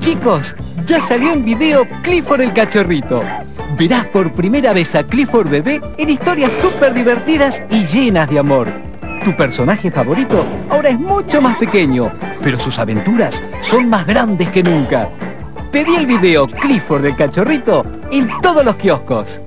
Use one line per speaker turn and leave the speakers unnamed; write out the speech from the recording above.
Chicos, ya salió en video Clifford el cachorrito. Verás por primera vez a Clifford bebé en historias súper divertidas y llenas de amor. Tu personaje favorito ahora es mucho más pequeño, pero sus aventuras son más grandes que nunca. Pedí el video Clifford el cachorrito en todos los kioscos.